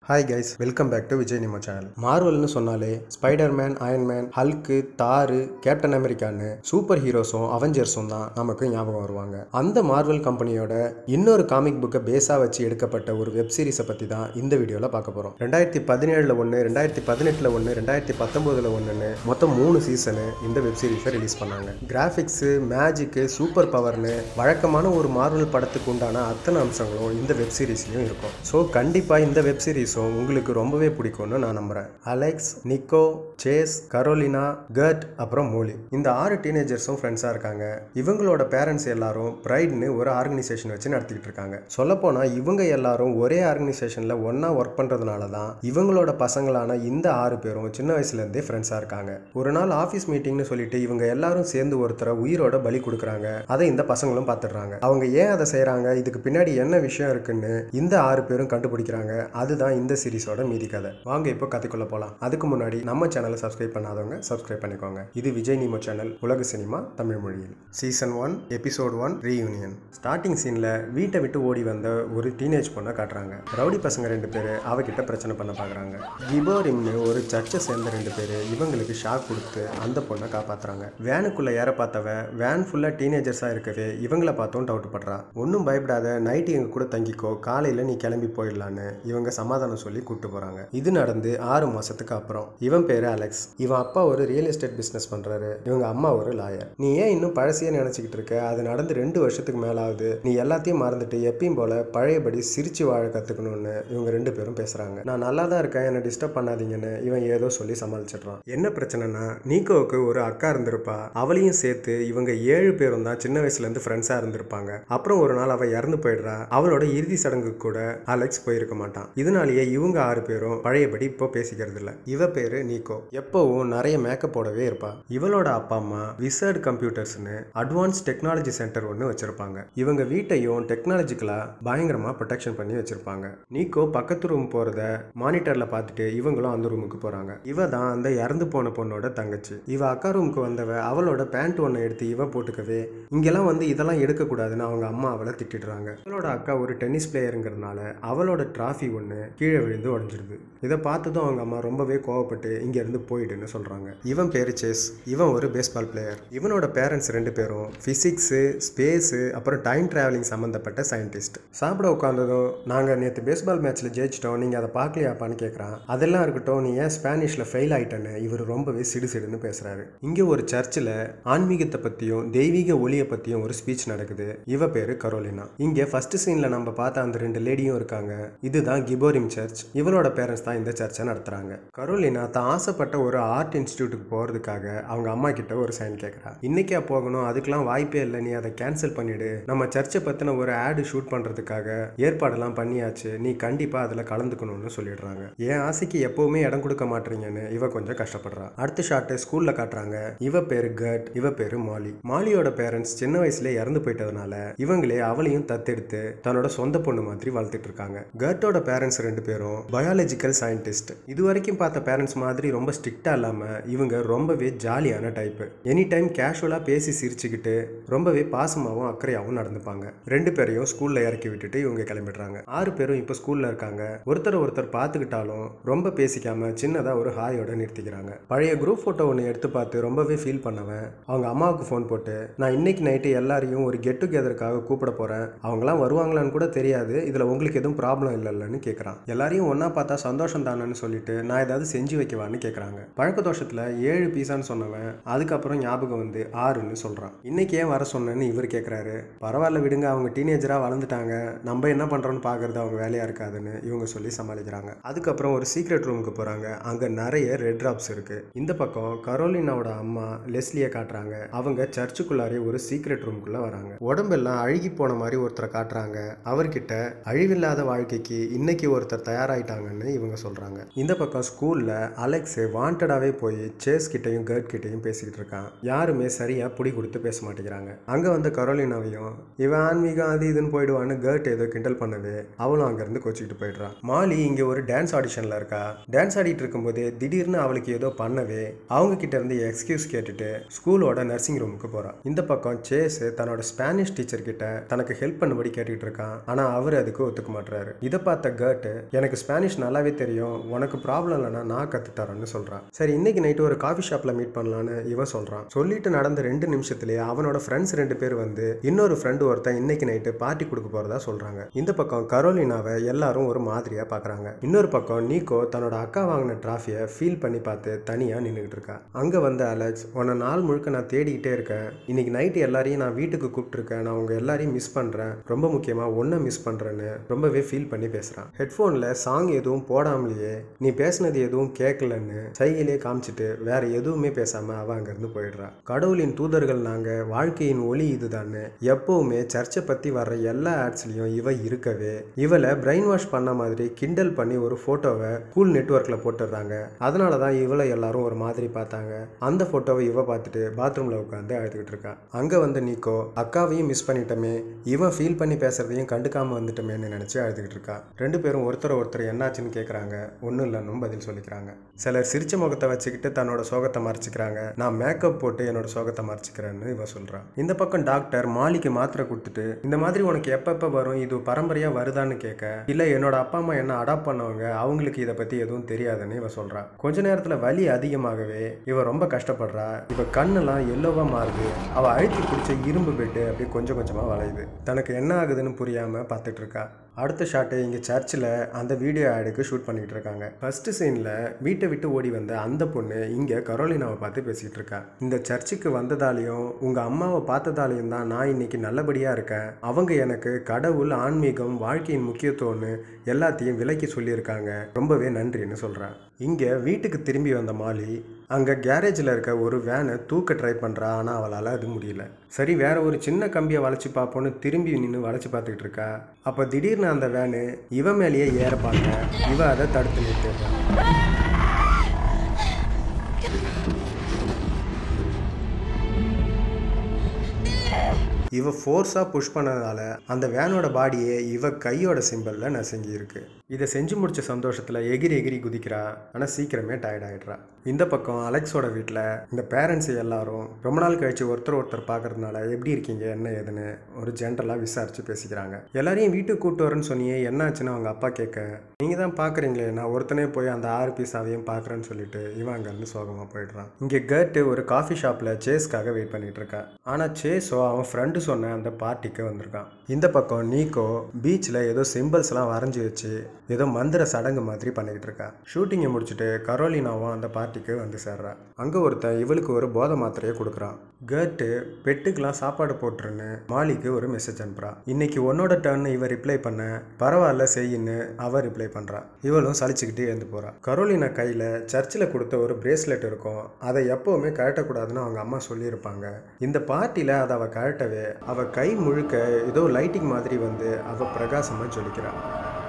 Hi guys, welcome back to Vijay Nimo channel. மார்வல்னு சொன்னாலே Spiderman, Iron Man, Hulk, Thor, captain அமெரிக்கான்னு super ஹீரோஸும் அவெஞ்சர்ஸும் தான் நமக்கு ஞாபகம் வருவாங்க. அந்த மார்வல் கம்பெனியோட இன்னொரு காமிக் புக்கை பேஸாக வச்சு எடுக்கப்பட்ட ஒரு வெப் சீரிஸை பற்றி தான் இந்த வீடியோவில் பார்க்க போகிறோம். 2017 ஒன்று, 2018 ஒன்று, 2019 ஒன்றுன்னு மொத்தம் 3 சீசனு இந்த வெப் சீரிஸை ரிலீஸ் பண்ணாங்க. கிராஃபிக்ஸு, மேஜிக்கு, சூப்பர் பவர்னு வழக்கமான ஒரு மார்வல் படத்துக்கு உண்டான அத்தனை அம்சங்களும் இந்த வெப் சீரிஸ்லையும் இருக்கும். ஸோ கண்டிப்பாக இந்த வெப் சீரிஸ் உங்களுக்கு ரொம்பவே பிடிக்கும்னு நான் நம்புறேன். Alex, Nico, Chase, Karolina, Gert, அப்புறம் மோலி இந்த 6 டீனேஜர்ஸும் ஃப்ரெண்ட்ஸாக இருக்காங்க. இவங்களோட பேரண்ட்ஸ் எல்லாரும் ப்ரைட்னு ஒரு ஆர்கனைசேஷன் வச்சு நடத்திக்கிட்டு இருக்காங்க. சொல்லப்போனால் இவங்க எல்லாரும் ஒரே ஆர்கனைசேஷனில் ஒன்றா ஒர்க் பண்ணுறதுனால தான் இவங்களோட பசங்களான இந்த 6 பேரும் சின்ன வயசுலேருந்தே ஃப்ரெண்ட்ஸாக இருக்காங்க. ஒரு நாள் ஆஃபீஸ் மீட்டிங்னு சொல்லிட்டு இவங்க எல்லாரும் சேர்ந்து ஒருத்தரை உயிரோட பலி கொடுக்குறாங்க. அதை இந்த பசங்களும் பார்த்துடுறாங்க. அவங்க ஏன் அதை செய்கிறாங்க, இதுக்கு பின்னாடி என்ன விஷயம் இருக்குன்னு இந்த 6 பேரும் கண்டுபிடிக்கிறாங்க. அதுதான் இந்த சீரிஸோட மீதி கதை. வாங்க இப்போ கதைக்குள்ள போலாம். அதுக்கு முன்னாடி நம்ம சேனலை சப்ஸ்கிரைப் பண்ணாதவங்க சப்ஸ்கிரைப் பண்ணிக்கோங்க. இது விஜய் நீமோ சேனல், உலக சினிமா தமிழ் மொழியில். Season 1 episode 1 reunion. ஸ்டார்டிங் சீன்ல வீட்டை விட்டு ஓடி வந்த ஒரு டீனேஜ் பொண்ணை காட்டுறாங்க. ரவுடி பசங்க 2 பேர் அவகிட்ட பிரச்சனை பண்ண பாக்குறாங்க. கிபோரிம்னு ஒரு சர்ச்சை சேர்ந்த 2 பேர் இவங்களுக்கு ஷாக் கொடுத்து அந்த பொண்ணை காப்பாத்துறாங்க. வேனுக்குள்ள ஏற பார்த்தவ வேன் ஃபுல்லா டீனேஜர்ஸா இருக்கவே இவங்கள பார்த்தும் டவுட் பண்றா. ஒன்னும் பயப்படாத, நைட்டு எங்க கூட தங்கிக்கோ, காலையில நீ கிளம்பி போயிடலான்னு இவங்க சமாதானம் சொல்லி கூட்டு போறாங்க. இது நடந்து 6 மாசத்துக்கு அப்புறம். இவன் பேரு அலெக்ஸ். இவன் அப்பா ஒரு ரியல் எஸ்டேட் பிசினஸ் பண்றாரு. இவங்க அம்மா ஒரு லாயர். நீ ஏன் இன்னும் பழசையே நினைச்சுக்கிட்டு இருக்க? அது நடந்து 2 வருஷத்துக்கு மேல ஆகுது. நீ எல்லாத்தையும் மறந்துட்டு எப்பயும் போல பழையபடி சிரிச்சு வாழ கத்துக்கணும்னு இவங்க 2 பேரும் பேசுறாங்க. நான் நல்லா தான் இருக்கேன், என்ன டிஸ்டர்ப் பண்ணாதீங்கன்னு இவன் ஏதோ சொல்லி சமாளிச்சிடுறான். என்ன பிரச்சனைனா, நீக்கோவுக்கு ஒரு அக்கா இருந்திருப்பா. அவளையும் சேர்த்து இவங்க 7 பேரும் தான் சின்ன வயசுல இருந்து ஃப்ரெண்ட்ஸா இருந்திருப்பாங்க. அப்புறம் ஒரு நாள் அவ இறந்து போயிடுறா. அவளோட இறுதி சடங்கு கூட அலெக்ஸ் போயிருக்க மாட்டான். இதனாலேயே இவங்க 6 பேரும் பழையபடி இப்போ பேசிக்கிறது இல்ல. இவ பேரு நீக்கோ. எப்பவும் நிறைய மேக்கப் போடவே இருப்பா. இவளோட அப்பா அம்மா விசர்ட் கம்ப்யூட்டர்ஸ்னு அட்வான்ஸ் டெக்னாலஜி சென்டர் ஒன்று வச்சிருப்பாங்க. இவங்க வீட்டையும் டெக்னாலஜிக்கலா பயங்கரமா ப்ரொடெக்ஷன் பண்ணி வச்சிருப்பாங்க. நீக்கோ பக்கத்து ரூம் போறத மானிட்டர்ல பார்த்துட்டு இவங்களும் அந்த ரூமுக்கு போறாங்க. இவ தான் அந்த இறந்து போன பொண்ணோட தங்கச்சி. இவ அக்கா ரூமுக்கு வந்தவ அவளோட பேண்ட் ஒன்றை எடுத்து இவ போட்டுக்கவே இங்கெல்லாம் வந்து இதெல்லாம் எடுக்கக்கூடாதுன்னு அவங்க அம்மா அவளை திட்டிடுறாங்க. இவளோட அக்கா ஒரு டென்னிஸ் பிளேயருங்கிறதுனால அவளோட டிராஃபி ஒன்று கீழே விழுந்து உடஞ்சிருது. இதை பார்த்ததும் அவங்க அம்மா ரொம்பவே கோவப்பட்டு இங்க இருந்து போயிடுன்னு சொல்றாங்க. இவன் பேரு சேஸ். இவன் ஒரு பேஸ்பால் பிளேயர். இவனோட பேரண்ட்ஸ் 2 பேரும் பிசிக்ஸ், ஸ்பேஸ், அப்புறம் டைம் டிராவலிங் சம்பந்தப்பட்ட சயின்டிஸ்ட். சாப்பிட உட்காந்ததும் நாங்க நேற்று பேஸ்பால் மேட்ச்ல ஜெயிச்சிட்டோம், நீங்க அதை பார்க்கலையாப்பான்னு கேட்கறான். அதெல்லாம் இருக்கட்டும், நீ ஏன் ஸ்பானிஷ்ல ஃபெயில் ஆயிட்டேன்னு இவர் ரொம்பவே சிடுசிடுன்னு பேசுறாரு. இங்க ஒரு சர்ச்சில் ஆன்மீகத்தை பத்தியும் தெய்வீக ஒளியை பத்தியும் ஒரு ஸ்பீச் நடக்குது. இவ பேரு கரோலினா. இங்க ஃபர்ஸ்ட் சீன்ல நம்ம பார்த்த அந்த 2 லேடியும் இருக்காங்க. இதுதான் கிபோரிம் சர்ச். இவளோட பேரண்ட்ஸ் தான் இந்த சர்ச்சை நடத்துறாங்க. கரோலினா தான் ஆசைப்பட்ட ஒரு ஆர்ட் இன்ஸ்டிடியூட்டுக்கு போறதுக்காக அவங்க அம்மா கிட்ட ஒரு சைன் கேட்கறா. இன்னைக்கே போகணும், அதுக்கெல்லாம் வாய்ப்பே இல்லை, நீ அதை கேன்சல் பண்ணிடு. நம்ம சர்ச்சை பத்தின ஒரு ஆடு ஷூட் பண்றதுக்காக ஏற்பாடெல்லாம் பண்ணியாச்சு, நீ கண்டிப்பா அதுல கலந்துக்கணும்னு சொல்லிடுறாங்க. என் ஆசைக்கு எப்பவுமே இடம் கொடுக்க மாட்டீங்கன்னு இவ கொஞ்சம் கஷ்டப்படுறா. அடுத்த ஷாட் ஸ்கூல்ல காட்டுறாங்க. இவ பேரு கர்ட், இவ பேரு மாலி. மாலியோட பேரண்ட்ஸ் சின்ன வயசுல இறந்து போயிட்டதுனால இவங்களே அவளையும் தத்தெடுத்து தன்னோட சொந்த பொண்ணு மாதிரி வளர்த்துட்டு இருக்காங்க. கர்ட்டோட பேரண்ட்ஸ் 2 பேரும் பயாலஜிக்கல் சயின்டிஸ்ட். இது வரைக்கும் பார்த்த பேரண்ட்ஸ் மாதிரி ரொம்ப ஸ்ட்ரிக்டா இல்லாம இவங்க ரொம்பவே ஜாலியான டைப். எனி டைம் கேஷுவலா பேசி சிரிச்சுக்கிட்டு ரொம்பவே பாசமாவும் அக்கறையாவும் நடந்துப்பாங்க. 2 பேரையும் ஸ்கூல்ல இறக்கி விட்டுட்டு இவங்க கிளம்பிடுறாங்க. 6 பேரும் இப்ப ஸ்கூல்ல இருக்காங்க. ஒருத்தர் பார்த்துக்கிட்டாலும் ரொம்ப பேசிக்காம சின்னதா ஒரு ஹாயோட நிறுத்திக்கிறாங்க. பழைய குரூப் போட்டோ ஒன்று எடுத்து பார்த்து ரொம்பவே ஃபீல் பண்ணவன் அவங்க அம்மாவுக்கு ஃபோன் போட்டு, நான் இன்னைக்கு நைட்டு எல்லாரையும் ஒரு கெட் டுகெதருக்காக கூப்பிட போறேன், அவங்களாம் வருவாங்களான்னு கூட தெரியாது, இதுல உங்களுக்கு எதுவும் ப்ராப்ளம் இல்லைன்னு கேட்கறான். எல்லாரையும் ஒன்னா பார்த்தா சந்தோஷம் தானேன்னு சொல்லிட்டு நான் ஏதாவது செஞ்சு வைக்கவான்னு கேட்கறாங்க. பழக்க தோஷத்துல 7 பீஸான்னு சொன்னவன் அதுக்கப்புறம் ஞாபகம் வந்து 6ன்னு சொல்றான். இன்னைக்கு ஏன் வர சொன்னேன்னு இவர் கேட்கறாரு. பரவாயில்ல விடுங்க, அவங்க டீனேஜரா வளர்ந்துட்டாங்க, நம்ம என்ன பண்றோம்னு பாக்குறது அவங்க வேலையா இருக்காதுன்னு இவங்க சொல்லி சமாளிக்கிறாங்க. அதுக்கப்புறம் ஒரு சீக்ரெட் ரூமுக்கு போறாங்க. அங்க நிறைய ரெட் டிராப்ஸ் இருக்கு. இந்த பக்கம் கரோலினாவோட அம்மா லெஸ்லியை காட்டுறாங்க. அவங்க சர்ச்சுக்குள்ளாரே ஒரு சீக்ரெட் ரூமுக்குள்ள வராங்க. உடம்பெல்லாம் அழுகி போன மாதிரி ஒருத்தரை காட்டுறாங்க. அவர்கிட்ட அழிவில்லாத வாழ்க்கைக்கு இன்னைக்கு ஒருத்தர் தயாராயிட்டாங்கன்னு இவங்க சொல்றாங்க. இந்த பக்கம் ஸ்கூல்ல அலெக்ஸ் வாண்டடாவே போய் சேஸ் கிட்டையும் கர்ட் கிட்டையும் பேசிக்கிட்டு இருக்கான். யாருமே சரியா புடி கொடுத்து பேச மாட்டேங்கிறாங்க. அங்க வந்து கரோலினாவையும் இவன் ஆன்மீகம் அது இதுன்னு போயிடுவான்னு கர்ட் ஏதோ கிண்டல் பண்ணவே அவளும் அங்க இருந்து கோச்சிக்கிட்டு போயிடுறான். மாலி இங்க ஒரு டான்ஸ் ஆடிஷன்ல இருக்கா. டான்ஸ் ஆடிட்டு இருக்கும்போது திடீர்னு அவளுக்கு ஏதோ பண்ணவே அவங்க கிட்ட இருந்து எக்ஸ்கியூஸ் கேட்டுட்டு ஸ்கூலோட நர்சிங் ரூமுக்கு போறான். இந்த பக்கம் சேஸ் தன்னோட ஸ்பானிஷ் டீச்சர் கிட்ட தனக்கு ஹெல்ப் பண்ணும்படி கேட்டுக்கிட்டு இருக்கான். ஆனா அவர் அதுக்கு ஒத்துக்க மாட்டாரு. இதை பார்த்த கர்ட் எனக்கு ஸ்பானிஷ் நல்லாவே தெரியும், உனக்கு ப்ராப்ளம் இல்லைன்னா நான் கற்றுத்தரேன்னு சொல்கிறான். சரி இன்னைக்கு நைட்டு ஒரு காஃபி ஷாப்பில் மீட் பண்ணலான்னு இவன் சொல்கிறான். சொல்லிட்டு நடந்த 2 நிமிஷத்துலேயே அவனோட ஃப்ரெண்ட்ஸ் 2 பேர் வந்து இன்னொரு ஃப்ரெண்டு ஒருத்தன் இன்னைக்கு நைட்டு பார்ட்டி கொடுக்க போகிறதா சொல்கிறாங்க. இந்த பக்கம் கரோலினாவை எல்லாரும் ஒரு மாதிரியாக பார்க்குறாங்க. இன்னொரு பக்கம் நீக்கோ தன்னோட அக்கா வாங்கின ட்ராஃபியை ஃபீல் பண்ணி பார்த்து தனியாக நின்றுக்கிட்டு இருக்கா. அங்கே வந்து அலெக்ஸ், உன்னை நாள் முழுக்க நான் தேடிக்கிட்டே இருக்கேன், இன்னைக்கு நைட்டு எல்லாரையும் நான் வீட்டுக்கு கூப்பிட்டுருக்கேன், நான் உங்கள் எல்லாரையும் மிஸ் பண்ணுறேன், ரொம்ப முக்கியமாக ஒன்றை மிஸ் பண்ணுறேன்னு ரொம்பவே ஃபீல் பண்ணி பேசுகிறான். ஹெட்ஃபோனில் சாங் எதுவும் போடாமலேயே நீ பேசுனது எதுவும் கேட்கலன்னு சைகிலே காமிச்சிட்டு வேற எதுவுமே பேசாமல் அவன் அங்கேருந்து போயிடுறா. கடவுளின் தூதர்கள் நாங்கள், வாழ்க்கையின் ஒளி இதுதான்னு எப்போவுமே சர்ச்சை பற்றி வர்ற எல்லா ஆட்ஸ்லையும் இவ இருக்கவே இவளை பிரெயின் வாஷ் பண்ண மாதிரி கிண்டல் பண்ணி ஒரு ஃபோட்டோவை கூல் நெட்வொர்க்கில் போட்டுடுறாங்க. அதனால தான் இவளை எல்லாரும் ஒரு மாதிரி பார்த்தாங்க. அந்த ஃபோட்டோவை இவ பார்த்துட்டு பாத்ரூமில் உட்காந்து அழுதுகிட்டு இருக்கா. அங்கே வந்து நீக்கோ அக்காவையும் மிஸ் பண்ணிட்டோமே, இவன் ஃபீல் பண்ணி பேசுறதையும் கண்டுக்காமல் வந்துட்டோமேன்னு நினச்சி அழுதுகிட்டு இருக்கா. 2 பேரும் ஒருத்தர் என்னாச்சுன்னு கேட்குறாங்க. ஒன்றும் இல்லைன்னு பதில் சொல்லிக்கிறாங்க. சிலர் சிரிச்ச முகத்தை வச்சுக்கிட்டு தன்னோட சோகத்தை மறைச்சிக்கிறாங்க. நான் மேக்கப் போட்டு என்னோட சோகத்தை மறைச்சிக்கிறேன்னு இவன் சொல்கிறான். இந்த பக்கம் டாக்டர் மாலிக்கு மாத்திரை கொடுத்துட்டு இந்த மாதிரி உனக்கு எப்பப்போ வரும், இது பரம்பரையாக வருதான்னு கேட்க, இல்லை என்னோட அப்பா அம்மா என்ன அடாப்ட் பண்ணவங்க, அவங்களுக்கு இதை பற்றி எதுவும் தெரியாதுன்னு இவன் சொல்கிறான். கொஞ்ச நேரத்தில் வலி அதிகமாகவே இவ ரொம்ப கஷ்டப்படுறா. இவ கண்ணெல்லாம் எல்லோவாக மாறுது. அவள் அழுத்தி பிடிச்ச இரும்பு பெட்டு அப்படியே கொஞ்சம் கொஞ்சமாக வளையுது. தனக்கு என்ன ஆகுதுன்னு புரியாமல் பார்த்துட்டு இருக்கா. அடுத்த ஷாட்டு இங்கே சர்ச்சில் அந்த வீடியோ ஆடுக்கு ஷூட் பண்ணிகிட்டு இருக்காங்க. ஃபர்ஸ்ட் சீனில் வீட்டை விட்டு ஓடி வந்த அந்த பொண்ணு இங்கே கரோலினாவை பார்த்து பேசிகிட்டு இருக்கா. இந்த சர்ச்சுக்கு வந்ததாலையும் உங்கள் அம்மாவை பார்த்ததாலையும் தான் நான் இன்னைக்கு நல்லபடியாக இருக்கேன். அவங்க எனக்கு கடவுள், ஆன்மீகம், வாழ்க்கையின் முக்கியத்துவம்னு எல்லாத்தையும் விலக்கி சொல்லியிருக்காங்க, ரொம்பவே நன்றின்னு சொல்கிறேன். இங்கே வீட்டுக்கு திரும்பி வந்த மாலி அங்கே கேரேஜில் இருக்க ஒரு வேனை தூக்க ட்ரை பண்ணுறா. ஆனால் அவளால் அது முடியல. சரி வேற ஒரு சின்ன கம்பியை வளைச்சி பார்ப்போன்னு திரும்பி நின்று வளைச்சி பார்த்துக்கிட்டு இருக்கா. அப்போ திடீர்னு அந்த வேனு இவ மேலேயே ஏற பார்க்க இவ அதை தடுத்து நிறுத்திடுறான். இவ ஃபோர்ஸாக புஷ் பண்ணதால அந்த வேனோட பாடியே இவ கையோட சிம்பிளில் நசுங்கி இருக்கு. இதை செஞ்சு முடிச்ச சந்தோஷத்தில் எகிரி குதிக்கிறா. ஆனால் சீக்கிரமே டயர்ட் ஆகிடுறா. இந்த பக்கம் அலெக்ஸோட வீட்டில் இந்த பேரண்ட்ஸ் எல்லாரும் ரொம்ப நாள் கழிச்சு ஒருத்தர் பார்க்கறதுனால எப்படி இருக்கீங்க என்ன ஏதுன்னு ஒரு ஜென்ரலாக விசாரித்து பேசிக்கிறாங்க. எல்லாரையும் வீட்டுக்கு கூப்பிட்டு வரேன்னு சொன்னியே, என்ன ஆச்சுன்னு அவங்க அப்பா கேட்க, நீங்கள் தான் பார்க்குறீங்களே நான் ஒருத்தனே போய் அந்த 6 பீஸாவையும் பார்க்குறேன்னு சொல்லிட்டு இவன் அங்கேருந்து சோகமாக போயிடுறான். இங்கே கர்ட்டு ஒரு காஃபி ஷாப்பில் சேஸ்க்காக வெயிட் பண்ணிட்டு இருக்கா. ஆனால் சேஸோ அவன் ஃப்ரெண்டு சொன்ன அந்த பார்ட்டிக்கு வந்திருக்கான். இந்த பக்கம் நீக்கோ பீச்சில் ஏதோ சிம்பிள்ஸ்லாம் வரைஞ்சி வச்சு ஏதோ மந்திர சடங்கு மாதிரி பண்ணிக்கிட்டு இருக்கா. ஷூட்டிங்கை முடிச்சுட்டு கரோலினாவும் அந்த பார்ட்டிக்கு வந்து சேர்றா. அங்கே ஒருத்தன் இவளுக்கு ஒரு போதை மாத்திரையை கொடுக்குறான். கர்ட்டு பெட்டுக்கெலாம் சாப்பாடு போட்டுருன்னு மாலிக்கு ஒரு மெசேஜ் அனுப்புறா. இன்னைக்கு உன்னோட டர்ன்னு இவ ரிப்ளை பண்ண, பரவாயில்ல செய்யின்னு அவ ரிப்ளை பண்ணுறா. இவளும் சலிச்சுக்கிட்டு எழுந்து போகிறா. கரோலினா கையில் சர்ச்சில் கொடுத்த ஒரு பிரேஸ்லெட் இருக்கும். அதை எப்போவுமே கழட்டக்கூடாதுன்னு அவங்க அம்மா சொல்லியிருப்பாங்க. இந்த பார்ட்டியில் அதை அவள் கழட்டவே அவள் கை முழுக்க ஏதோ லைட்டிங் மாதிரி வந்து அவள் பிரகாசமாக ஜொலிக்கிறாள்.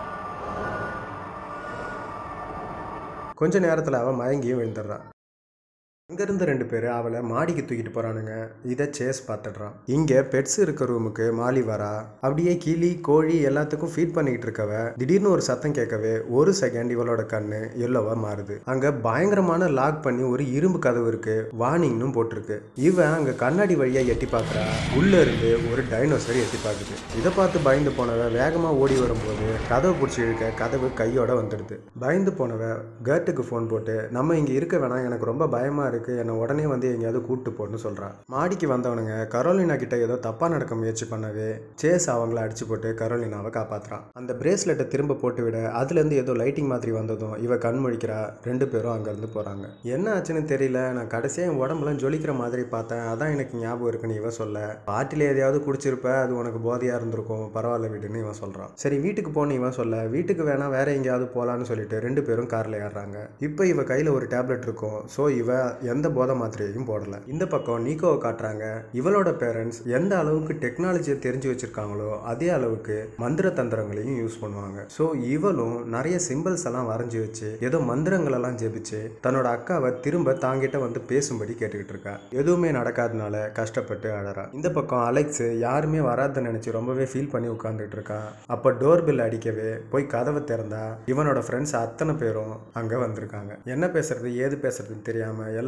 கொஞ்ச நேரத்தில் அவள் மயங்கியும் விழுந்துடுறான். அங்கேருந்து 2 பேர் அவளை மாடிக்கு தூக்கிட்டு போகிறானுங்க. இதை சேஸ் பார்த்துடுறான். இங்கே பெட்ஸ் இருக்க ரூமுக்கு மாலி வரா. அப்படியே கிளி கோழி எல்லாத்துக்கும் ஃபீட் பண்ணிக்கிட்டு இருக்கவ திடீர்னு ஒரு சத்தம் கேட்கவே ஒரு செகண்ட் இவளோட கண்ணு எல்லோவா மாறுது. அங்கே பயங்கரமான லாக் பண்ணி ஒரு இரும்பு கதவு இருக்கு, வார்னிங்னு போட்டிருக்கு. இவன் அங்கே கண்ணாடி வழியாக எட்டி பார்க்குறா. உள்ளே இருந்து ஒரு டைனோசர் எட்டி பார்க்குது. இதை பார்த்து பயந்து போனவ வேகமாக ஓடி வரும்போது கதவை பிடிச்சி இழுக்க கதவு கையோட வந்துடுது. பயந்து போனவ கர்ட்டுக்கு ஃபோன் போட்டு நம்ம இங்கே இருக்க வேணாம், எனக்கு ரொம்ப பயமாக இருக்கு, என்னை உடனே வந்து எங்கேயாவது கூப்பிட்டு போன்னு சொல்கிறான். மாடிக்கு வந்தவனுங்க கரோலினா கிட்ட ஏதோ தப்பாக நடக்க முயற்சி பண்ணவே சேஸ் அவங்கள அடிச்சு போட்டு கரோலினாவை காப்பாற்றுறான். அந்த பிரேஸ்லெட்டை திரும்ப போட்டு விட அதுலேருந்து ஏதோ லைட்டிங் மாதிரி வந்ததும் இவ கண் முழிக்கிறா. 2 பேரும் அங்கேருந்து போகிறாங்க. என்ன ஆச்சுன்னு தெரியல, நான் கடைசியாக என் உடம்புலாம் ஜொலிக்கிற மாதிரி பார்த்தேன், அதான் எனக்கு ஞாபகம் இருக்குன்னு இவ சொல்ல, பாட்டில் எதையாவது குடிச்சிருப்ப, அது உனக்கு போதையாக இருந்திருக்கும், பரவாயில்ல விடுன்னு இவன் சொல்கிறான். சரி வீட்டுக்கு போன்னு இவன் சொல்ல, வீட்டுக்கு வேணா வேற எங்கேயாவது போகலான்னு சொல்லிட்டு 2 பேரும் காரில் ஏறுறாங்க. இப்போ இவ கையில் ஒரு டேப்லெட் இருக்கும். ஸோ இவ எந்த போதை மாத்திரையும் போடல. இந்த பக்கம் நீக்கோவை காட்டுறாங்க. இவளோட பேரண்ட்ஸ் எந்த அளவுக்கு டெக்னாலஜியை தெரிஞ்சு வச்சிருக்காங்களோ அதே அளவுக்கு மந்திர தந்திரங்களையும் யூஸ் பண்ணுவாங்க. ஸோ இவளும் நிறைய சிம்பிள்ஸ் எல்லாம் வரைஞ்சி வச்சு ஏதோ மந்திரங்கள் எல்லாம் ஜெபிச்சு தன்னோட அக்காவை திரும்ப தாங்கிட்ட வந்து பேசும்படி கேட்டுக்கிட்டு இருக்கா. எதுவுமே நடக்காதனால கஷ்டப்பட்டு அழறா. இந்த பக்கம் அலெக்ஸ் யாருமே வராத நினைச்சு ரொம்பவே ஃபீல் பண்ணி உட்கார்ந்துட்டு இருக்கா. அப்ப டோர் பெல் அடிக்கவே போய் கதவை திறந்தா இவனோட ஃப்ரெண்ட்ஸ் அத்தனை பேரும் அங்க வந்திருக்காங்க. என்ன பேசுறது ஏது பேசுறதுன்னு தெரியாம எல்லாரும்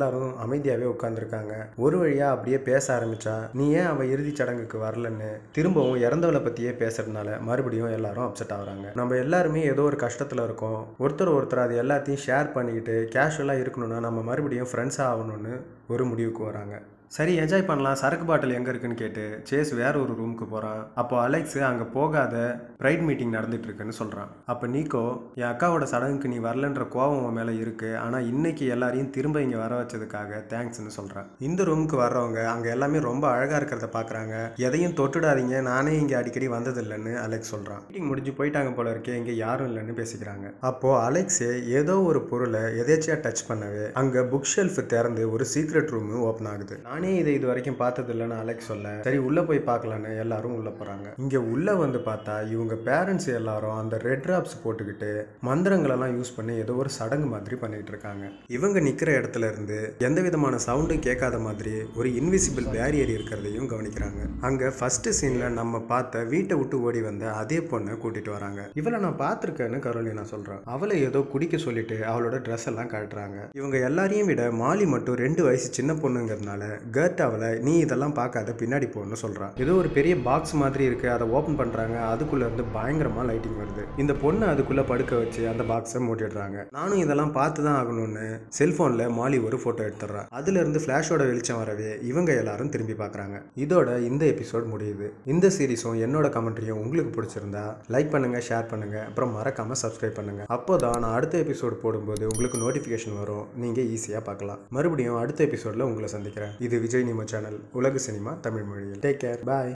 எல்லாரும் அமைதியாவே உட்கார்ந்துருக்காங்க. ஒரு வழியா அப்படியே பேச ஆரம்பிச்சா, நீ ஏன் அவ இறுதி சடங்குக்கு வரலன்னு திரும்பவும் இறந்தவளை பத்தியே பேசுறதுனால மறுபடியும் எல்லாரும் அப்செட் ஆகுறாங்க. நம்ம எல்லாருமே ஏதோ ஒரு கஷ்டத்துல இருக்கோம். ஒருத்தர் அது எல்லாத்தையும் ஷேர் பண்ணிக்கிட்டு கேஷுவலா இருக்கணும்னா நம்ம மறுபடியும் ஃப்ரெண்ட்ஸா ஆகணும்னு ஒரு முடிவுக்கு வராங்க. சரி, என்ஜாய் பண்ணலாம், சரக்கு பாட்டில் எங்கே இருக்குன்னு கேட்டு சேஸ் வேற ஒரு ரூமுக்கு போகிறான். அப்போ அலெக்ஸ் அங்கே போகாத ப்ரைட் மீட்டிங் நடந்துட்டு இருக்குன்னு சொல்கிறான். அப்போ நீக்கோ, என் அக்காவோட சடங்குக்கு நீ வரலன்ற கோவம் உன் மேலே இருக்குது, ஆனால் இன்னைக்கு எல்லாரையும் திரும்ப இங்கே வர வச்சதுக்காக தேங்க்ஸ்ன்னு சொல்கிறான். இந்த ரூமுக்கு வர்றவங்க அங்கே எல்லாமே ரொம்ப அழகாக இருக்கிறத பார்க்குறாங்க. எதையும் தொட்டுடாதீங்க, நானே இங்கே அடிக்கடி வந்ததில்லைன்னு அலெக்ஸ் சொல்கிறான். மீட்டிங் முடிஞ்சு போயிட்டாங்க போல இருக்கே, இங்கே யாரும் இல்லைன்னு பேசிக்கிறாங்க. அப்போது அலெக்ஸே ஏதோ ஒரு பொருளை எதேச்சியாக டச் பண்ணவே அங்கே புக் ஷெல்ஃப் திறந்து ஒரு சீக்ரெட் ரூம் ஓப்பன் ஆகுது. நானே இதை இது வரைக்கும் பார்த்தது இல்லைன்னு அலெக்ஸ் சொல்ல, சரி உள்ள போய் பார்க்கலான்னு எல்லாரும் உள்ள போறாங்க. இங்க உள்ள வந்து பார்த்தா இவங்க பேரண்ட்ஸ் எல்லாரும் அந்த ரெட் டிராப்ஸ் போட்டுக்கிட்டு மந்திரங்கள் எல்லாம் யூஸ் பண்ணி ஏதோ ஒரு சடங்கு மாதிரி பண்ணிட்டு இருக்காங்க. இவங்க நிக்கிற இடத்துல இருந்து எந்த விதமான சவுண்டும் கேட்காத மாதிரி ஒரு இன்விசிபிள் பேரியர் இருக்கிறதையும் கவனிக்கிறாங்க. அங்க ஃபர்ஸ்ட் சீன்ல நம்ம பார்த்த வீட்டை விட்டு ஓடி வந்த அதே பொண்ணை கூட்டிட்டு வராங்க. இவளை நான் பார்த்திருக்கேன்னு கரோலினா சொல்றான். அவளை ஏதோ குடிக்க சொல்லிட்டு அவளோட ட்ரெஸ் எல்லாம் கழட்டுறாங்க. இவங்க எல்லாரையும் விட மாலி மட்டும் 2 வயசு சின்ன பொண்ணுங்கிறதுனால கர்ட் அவளை நீ இதெல்லாம் பார்க்காத பின்னாடி போன்னு சொல்றான். ஏதோ ஒரு பெரிய பாக்ஸ் மாதிரி இருக்கு, அதை ஓபன் பண்றாங்க. அதுக்குள்ள இருந்து பயங்கரமா லைட்டிங் வருது. இந்த பொண்ணை அதுக்குள்ள படுக்க வச்சு அந்த பாக்ஸை மூடிடுறாங்க. நானும் இதெல்லாம் பார்த்து தான் ஆகணும்னு செல்போன்ல மாலி ஒரு போட்டோ எடுத்துடுறா. அதுல இருந்து பிளாஷோட வெளிச்சம் வரவே இவங்க எல்லாரும் திரும்பி பார்க்கறாங்க. இதோட இந்த எபிசோட் முடியுது. இந்த சீரிஸும் என்னோட கமெண்ட்ரியும் உங்களுக்கு பிடிச்சிருந்தா லைக் பண்ணுங்க, ஷேர் பண்ணுங்க, அப்புறம் மறக்காம சப்ஸ்கிரைப் பண்ணுங்க. அப்போதான் நான் அடுத்த எபிசோட் போடும்போது உங்களுக்கு நோட்டிபிகேஷன் வரும், நீங்க ஈஸியா பார்க்கலாம். மறுபடியும் அடுத்த எபிசோட்ல உங்களை சந்திக்கிறேன். இது விஜய் நிமோ சேனல், உலக சினிமா தமிழ் மொழியில். டேக் கேர், பாய்.